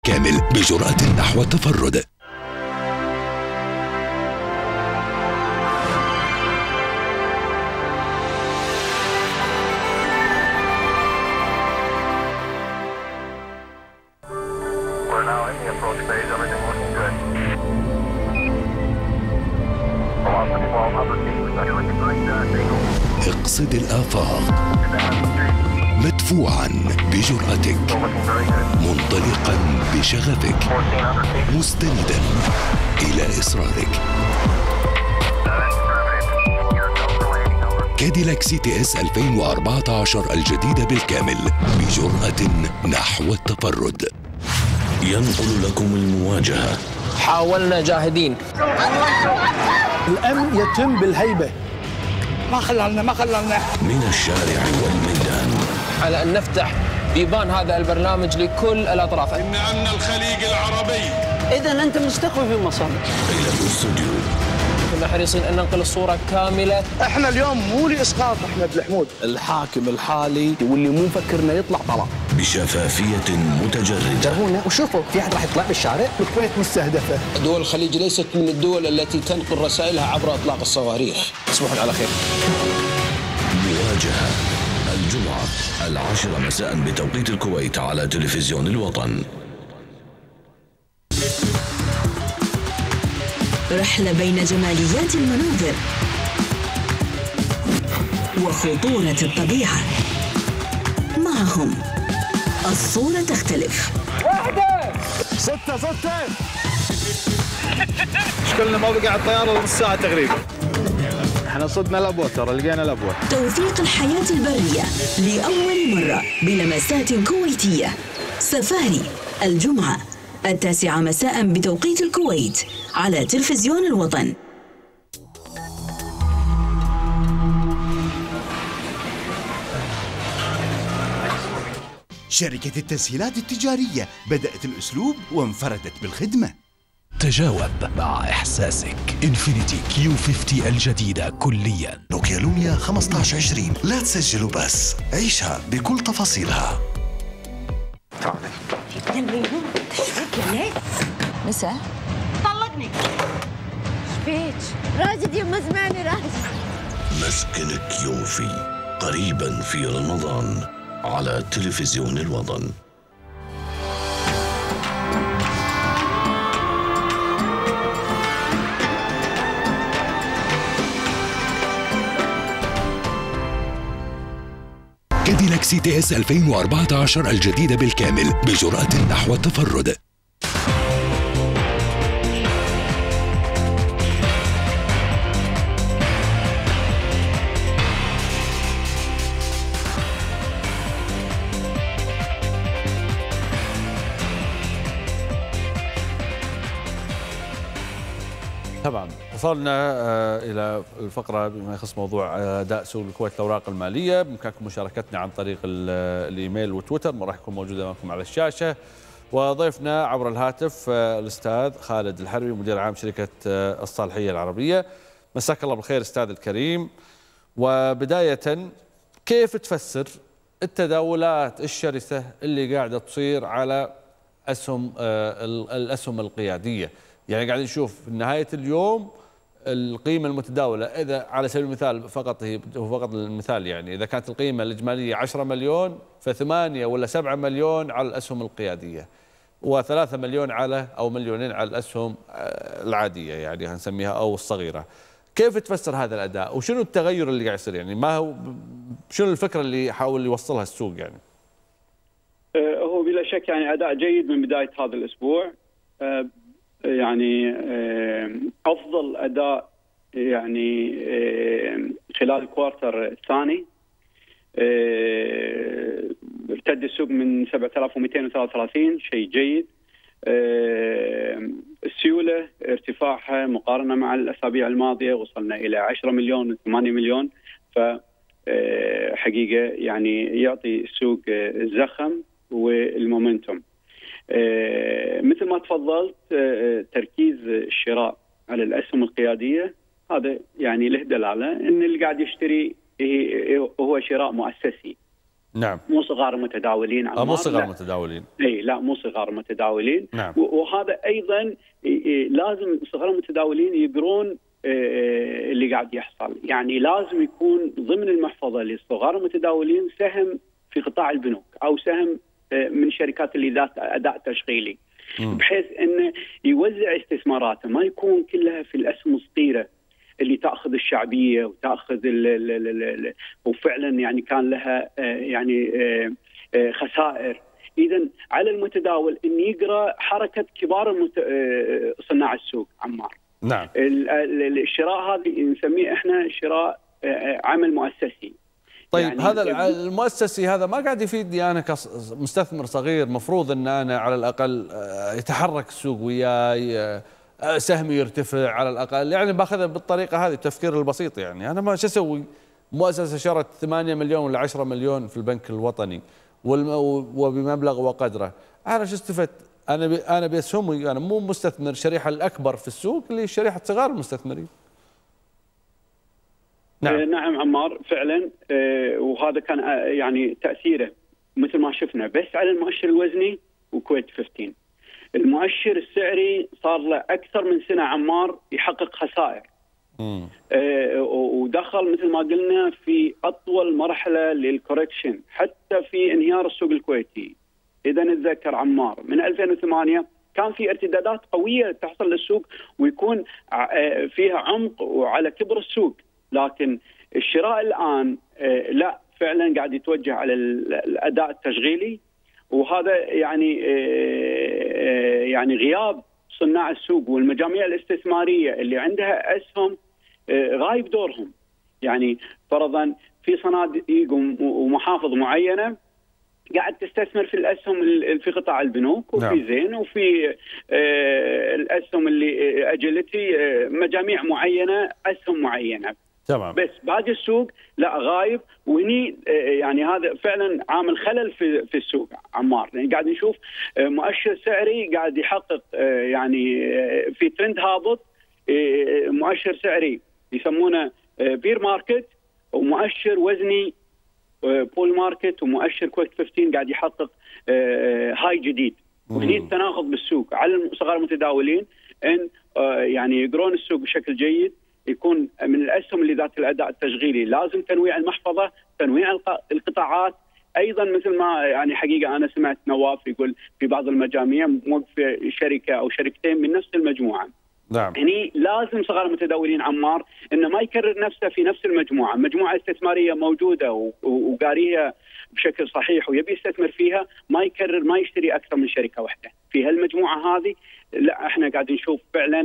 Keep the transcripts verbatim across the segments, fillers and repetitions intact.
بالكامل بجرأة نحو التفرد. اقصد الآفاق مدفوعا بجرأتك، منطلقا بشغفك، مستندا إلى إصرارك. كاديلاك سي تي اس ألفين وأربعة عشر الجديدة بالكامل بجرأة نحو التفرد. ينقل لكم المواجهة. حاولنا جاهدين. الأمن يتم بالهيبة. ما خللنا ما خللنا من الشارع والميدان. على أن نفتح بيبان هذا البرنامج لكل الأطراف. إن أمن الخليج العربي. إذا أنت مستقبل في المصانع. إلى الاستوديو. كنا حريصين أن ننقل الصورة كاملة. احنا اليوم مو لإسقاط أحمد الحمود. الحاكم الحالي واللي مو مفكرنا يطلع طلع. بشفافية متجردة. جربونا وشوفوا في أحد راح يطلع بالشارع. الكويت مستهدفة. دول الخليج ليست من الدول التي تنقل رسائلها عبر إطلاق الصواريخ. تصبحون على خير. مواجهة الجمعة العاشرة مساء بتوقيت الكويت على تلفزيون الوطن. رحلة بين جماليات المناظر وخطورة الطبيعة. معهم الصورة تختلف. واحدة ستة ستة. شكلنا ما بقى على الطيارة نص ساعة تقريبا. احنا صدنا الأبوة، ترى لقينا الأبوة. توثيق الحياة البرية لأول مرة بلمسات كويتية. سفاري الجمعة التاسعة مساء بتوقيت الكويت على تلفزيون الوطن. شركة التسهيلات التجارية بدأت الأسلوب وانفردت بالخدمة. تجاوب مع إحساسك. إنفينيتي كيو خمسين الجديدة كليا. نوكيا لوميا خمسة عشر عشرين، لا تسجلوا بس، عيشها بكل تفاصيلها. مساء طلقني. شفيك راجد يما زماني راجد. مسكن كيوفي قريبا في رمضان على تلفزيون الوطن. كاديلاك سي تي اس ألفين وأربعة عشر الجديدة بالكامل بجرأة نحو التفرد. طبعا وصلنا الى الفقره بما يخص موضوع اداء سوق الكويت الاوراق الماليه. بامكانكم مشاركتنا عن طريق الايميل وتويتر، راح يكون موجود امامكم على الشاشه. وضيفنا عبر الهاتف الاستاذ خالد الحربي مدير عام شركه الصالحيه العربيه. مساك الله بالخير استاذ الكريم. وبدايه كيف تفسر التداولات الشرسه اللي قاعده تصير على اسهم الاسهم القياديه؟ يعني قاعدين نشوف في نهاية اليوم القيمة المتداولة، إذا على سبيل المثال فقط هي فقط المثال يعني إذا كانت القيمة الإجمالية عشرة مليون فثمانية ولا سبعة مليون على الأسهم القيادية، وثلاثة مليون على أو مليونين على الأسهم العادية يعني هنسميها أو الصغيرة. كيف تفسر هذا الأداء وشنو التغير اللي قاعد يصير؟ يعني ما هو شنو الفكرة اللي يحاول يوصلها السوق؟ يعني هو بلا شك يعني أداء جيد من بداية هذا الأسبوع، يعني أفضل أداء يعني خلال الكوارتر الثاني. ارتد السوق من سبعة آلاف ومئتين وثلاثة وثلاثين، شيء جيد. السيولة ارتفاعها مقارنة مع الأسابيع الماضية وصلنا إلى عشرة مليون وثمانية مليون، فحقيقة يعني يعطي السوق الزخم والمومنتوم. آه مثل ما تفضلت، آه تركيز الشراء على الأسهم القيادية هذا يعني له دلالة أن اللي قاعد يشتري هو شراء مؤسسي، نعم. مو صغار المتداولين. آه مو صغار المتداولين. اي لا مو صغار المتداولين. نعم. وهذا ايضا لازم صغار المتداولين يقرون اللي قاعد يحصل، يعني لازم يكون ضمن المحفظه للصغار المتداولين سهم في قطاع البنوك او سهم من الشركات اللي ذات اداء تشغيلي، بحيث انه يوزع استثماراته، ما يكون كلها في الاسهم الصغيره اللي تاخذ الشعبيه وتاخذ ال ال ال ال وفعلا يعني كان لها يعني خسائر. اذا على المتداول ان يقرا حركه كبار المت... صناع السوق عمار. نعم. الشراء هذه نسميه احنا شراء عمل مؤسسي. طيب يعني هذا المؤسسي هذا ما قاعد يفيدني انا كمستثمر صغير، مفروض ان انا على الاقل يتحرك السوق وياي، سهمي يرتفع على الاقل، يعني باخذها بالطريقه هذه التفكير البسيط. يعني انا ما شو اسوي؟ مؤسسه شرت ثمانية مليون ولا عشرة مليون في البنك الوطني وبمبلغ وقدره، انا شو استفدت؟ انا انا باسهمي، انا مو مستثمر الشريحه الاكبر في السوق اللي شريحه صغار المستثمرين. نعم. نعم عمار فعلا. وهذا كان يعني تاثيره مثل ما شفنا بس على المؤشر الوزني وكويت خمسة عشر. المؤشر السعري صار له اكثر من سنه عمار يحقق خسائر. امم ودخل مثل ما قلنا في اطول مرحله للكوركشن حتى في انهيار السوق الكويتي. اذا نتذكر عمار من ألفين وثمانية كان في ارتدادات قويه تحصل للسوق ويكون فيها عمق وعلى كبر السوق، لكن الشراء الان لا فعلا قاعد يتوجه على الاداء التشغيلي، وهذا يعني يعني غياب صناع السوق والمجاميع الاستثماريه اللي عندها اسهم غايب دورهم. يعني فرضا في صناديق ومحافظ معينه قاعد تستثمر في الاسهم في قطاع البنوك وفي نعم. زين وفي الاسهم اللي اجيلتي مجاميع معينه اسهم معينه. تمام. بس باقي السوق لا غايب، وهني يعني هذا فعلا عامل خلل في في السوق عمار، يعني قاعد نشوف مؤشر سعري قاعد يحقق يعني في ترند هابط، مؤشر سعري يسمونه بير ماركت، ومؤشر وزني بول ماركت، ومؤشر كويت خمسة عشر قاعد يحقق هاي جديد. وهني التناقض بالسوق على صغار المتداولين ان يعني يقرون السوق بشكل جيد، يكون من الاسهم اللي ذات الاداء التشغيلي لازم تنويع المحفظه، تنويع القطاعات. ايضا مثل ما يعني حقيقه انا سمعت نواف يقول في بعض المجاميع موقفه شركه او شركتين من نفس المجموعه. نعم. هني لازم صغار المتداولين عمار انه ما يكرر نفسه في نفس المجموعه، مجموعه استثماريه موجوده وقاريها بشكل صحيح ويبي يستثمر فيها، ما يكرر ما يشتري اكثر من شركه واحده. في هالمجموعه هذه لا احنا قاعد نشوف فعلا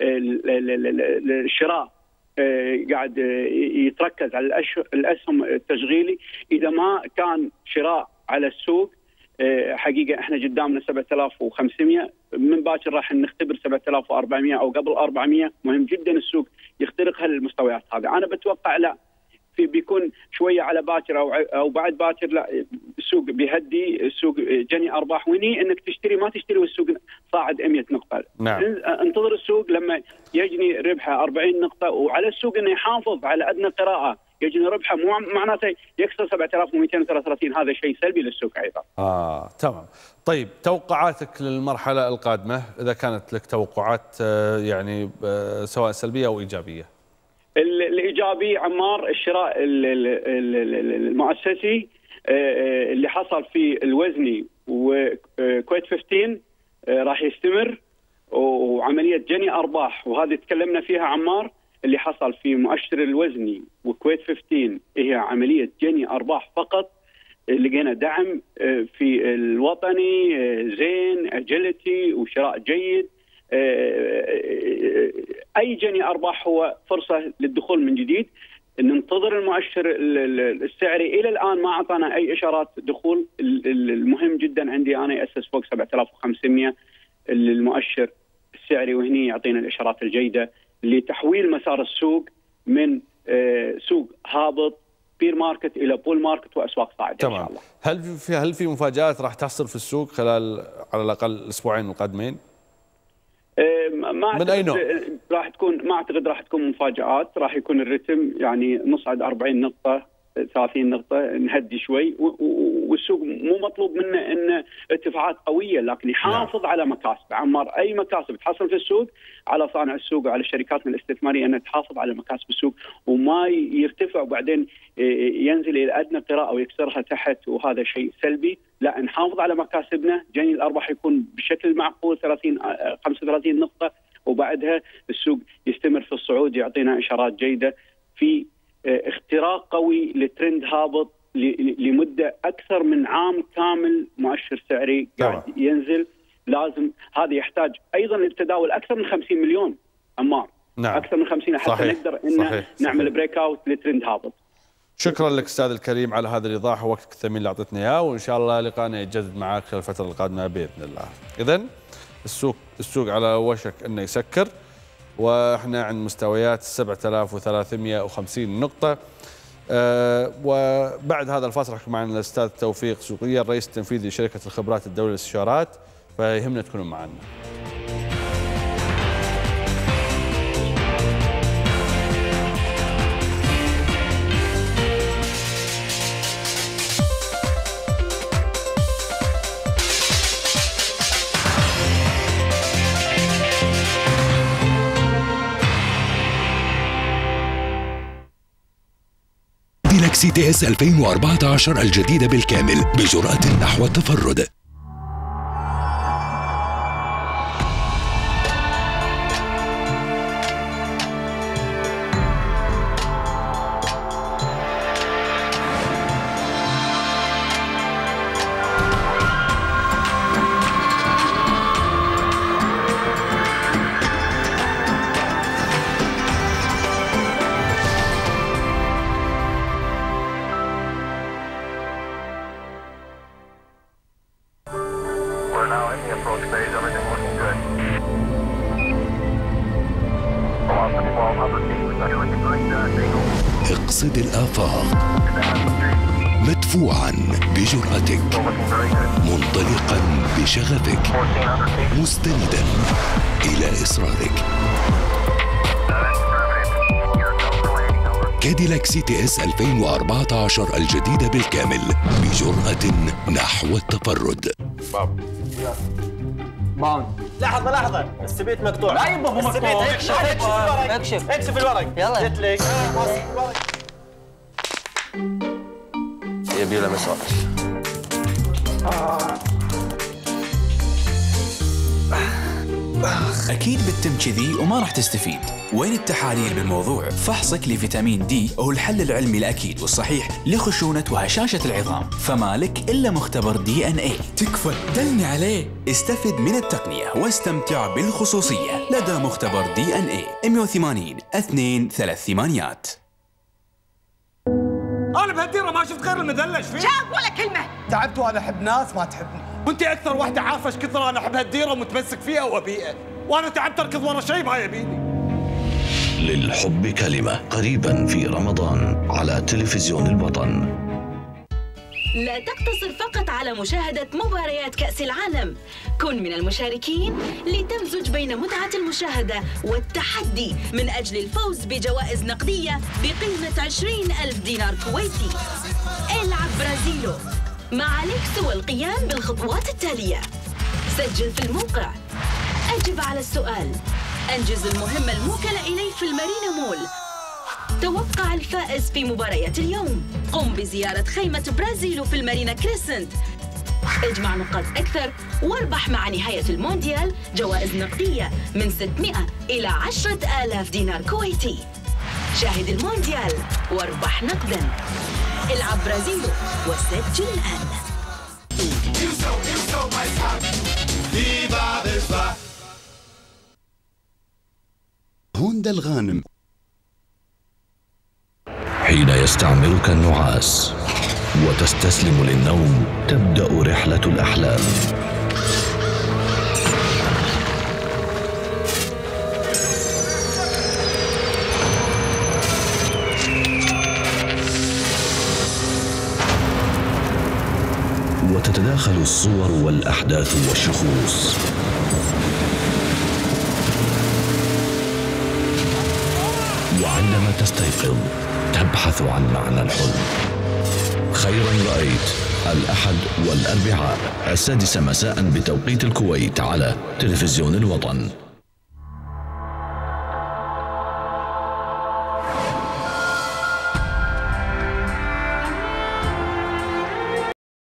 الشراء قاعد يتركز على الاسهم التشغيلي. اذا ما كان شراء على السوق حقيقه احنا قدامنا سبعة آلاف وخمسمئة، من باكر راح نختبر سبعة آلاف وأربعمئة او قبل أربعمئة. مهم جدا السوق يخترق هالمستويات هذه. انا بتوقع لا في بيكون شويه على باكر او او بعد باكر لا السوق بيهدي، السوق جني ارباح، وهني انك تشتري ما تشتري والسوق صاعد مئة نقطه. نعم. انتظر السوق لما يجني ربحه أربعين نقطه، وعلى السوق انه يحافظ على ادنى قراءه يجني ربحه، مو معناته يكسر سبعة آلاف ومئتين وثلاثة وثلاثين. هذا شيء سلبي للسوق ايضا. اه تمام. طيب توقعاتك للمرحله القادمه اذا كانت لك توقعات يعني سواء سلبيه او ايجابيه؟ الايجابي عمار الشراء المؤسسي اللي حصل في الوزني وكويت خمسة عشر راح يستمر، وعمليه جني ارباح وهذه تكلمنا فيها عمار. اللي حصل في مؤشر الوزني وكويت خمسة عشر هي عمليه جني ارباح فقط. لقينا دعم في الوطني، زين، اجيلتي، وشراء جيد. اي جني ارباح هو فرصه للدخول من جديد. ننتظر المؤشر السعري، الى الان ما اعطانا اي اشارات دخول. المهم جدا عندي انا ياسس فوق سبعة آلاف وخمسمئة المؤشر السعري، وهني يعطينا الاشارات الجيده لتحويل مسار السوق من سوق هابط بير ماركت الى بول ماركت واسواق صاعده. تمام. ان شاء الله. هل في هل في مفاجات راح تحصل في السوق خلال على الاقل الاسبوعين القادمين؟ ما من اي نوع؟ راح تكون ما اعتقد راح تكون مفاجآت، راح يكون الرتم يعني نصعد أربعين نقطة ثلاثين نقطة نهدي شوي، والسوق مو مطلوب منه انه ارتفاعات قوية، لكن يحافظ نعم. على مكاسبه. عمار اي مكاسب تحصل في السوق على صانع السوق وعلى الشركات الاستثمارية انها تحافظ على مكاسب السوق وما يرتفع وبعدين ينزل الى ادنى قراءة ويكسرها تحت، وهذا شيء سلبي. لا، نحافظ على مكاسبنا، جني الارباح يكون بشكل معقول ثلاثين خمسة وثلاثين نقطة، وبعدها السوق يستمر في الصعود، يعطينا اشارات جيدة في اختراق قوي لترند هابط لمدة أكثر من عام كامل. مؤشر سعري قاعد ينزل، لازم هذا يحتاج أيضا للتداول أكثر من خمسين مليون عمار. نعم. أكثر من خمسين حتى صحيح. نقدر إن صحيح. نعمل بريك أوت لترند هابط. شكرا لك أستاذ الكريم على هذه الإيضاح ووقتك الثمين اللي أعطيتنا إياه، وإن شاء الله لقانا يتجدد معك خلال الفترة القادمة بإذن الله. إذن السوق السوق على وشك أنه يسكر، واحنا عند مستويات سبعة آلاف وثلاثمئة وخمسين نقطة. أه وبعد هذا الفاصل راح يكون معنا الاستاذ توفيق سوقية الرئيس التنفيذي لشركة الخبرات الدولية للاستشارات، فيهمنا تكونوا معنا. كاديلاك سي تي اس ألفين وأربعة عشر الجديدة بالكامل بجرأة نحو التفرد. اقصد الآفاق مدفوعا بجرأتك، منطلقا بشغفك، مستندا إلى إصرارك. كاديلاك سي تي اس ألفين وأربعة عشر الجديدة بالكامل بجرأة نحو التفرد. باوند. لحظة لحظة، السبيت مقطوع. لا يبا مو مقطوع. اكشف اكشف الورق. اكشف اكشف الورق. يلا. جت لك. يبي له مساج. أكيد بتتم كذي وما راح تستفيد. وين التحاليل بالموضوع؟ فحصك لفيتامين دي هو الحل العلمي الأكيد والصحيح لخشونة وهشاشة العظام، فما لك إلا مختبر دي إن إيه. تكفى دلني عليه. استفد من التقنية واستمتع بالخصوصية لدى مختبر دي إن إيه. مئة وثمانين اثنين ثلاث ثمانيات. أنا بهالديرة ما شفت غير المدلش فيه. شاب ولا كلمة. تعبت وأنا أحب ناس ما تحبني، وأنت أكثر واحدة عارفة إيش كثر أنا أحب هالديرة ومتمسك فيها وأبيئة، وأنا تعبت أركض ورا شيء ما يبيني. للحب كلمة قريبا في رمضان على تلفزيون الوطن. لا تقتصر فقط على مشاهدة مباريات كأس العالم، كن من المشاركين لتمزج بين متعة المشاهدة والتحدي من أجل الفوز بجوائز نقدية بقيمة عشرين ألف دينار كويتي. العب برازيلو، ما عليك سوى القيام بالخطوات التالية: سجل في الموقع، أجب على السؤال، أنجز المهمة الموكلة إليك في المارينا مول، توقع الفائز في مباريات اليوم، قم بزيارة خيمة برازيلو في المارينا كريسنت، اجمع نقاط أكثر واربح مع نهاية المونديال جوائز نقدية من ستمئة إلى عشرة آلاف دينار كويتي. شاهد المونديال واربح نقدا. العب برازيلو وسجل الآن. هوندا الغانم. حين يستعملك النعاس وتستسلم للنوم تبدأ رحلة الأحلام. وتتداخل الصور والأحداث والشخوص. وعندما تستيقظ تبحث عن معنى الحلم. خيرا رأيت الأحد والأربعاء السادسة مساء بتوقيت الكويت على تلفزيون الوطن.